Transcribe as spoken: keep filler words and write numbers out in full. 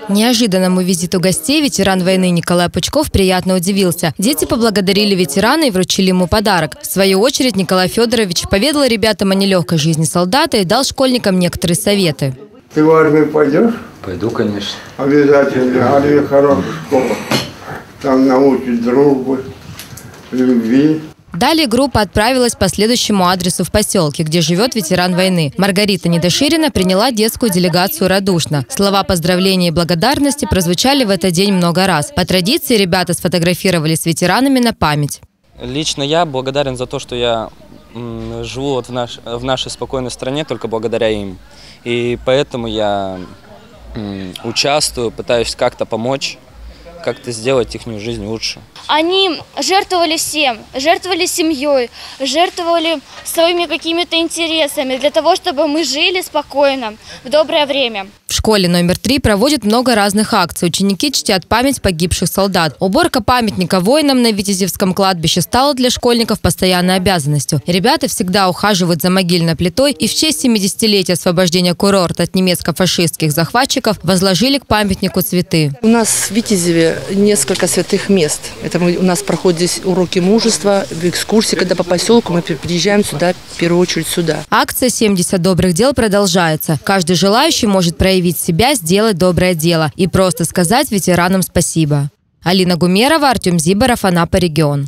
Неожиданному визиту гостей ветеран войны Николай Пучков приятно удивился. Дети поблагодарили ветерана и вручили ему подарок. В свою очередь Николай Федорович поведал ребятам о нелегкой жизни солдата и дал школьникам некоторые советы. Ты в армию пойдешь? Пойду, конечно. Обязательно. Армия хорошая школа. Там научат дружбы, любви. Далее группа отправилась по следующему адресу в поселке, где живет ветеран войны. Маргарита Недоширина приняла детскую делегацию радушно. Слова поздравления и благодарности прозвучали в этот день много раз. По традиции ребята сфотографировались с ветеранами на память. Лично я благодарен за то, что я живу вот в, наш, в нашей спокойной стране только благодаря им. И поэтому я участвую, пытаюсь как-то помочь, как-то сделать их жизнь лучше. Они жертвовали всем, жертвовали семьей, жертвовали своими какими-то интересами для того, чтобы мы жили спокойно, в доброе время. В школе номер три проводят много разных акций. Ученики чтят память погибших солдат. Уборка памятника воинам на Витязевском кладбище стала для школьников постоянной обязанностью. Ребята всегда ухаживают за могильной плитой и в честь семидесятилетия освобождения курорта от немецко-фашистских захватчиков возложили к памятнику цветы. У нас в Витязеве несколько святых мест. Это мы, у нас проходят здесь уроки мужества, экскурсии, когда по поселку мы приезжаем сюда, в первую очередь сюда. Акция «семьдесят добрых дел» продолжается. Каждый желающий может проявить себя, сделать доброе дело и просто сказать ветеранам спасибо. Алина Гумерова, Артем Зиборов, Анапа, регион.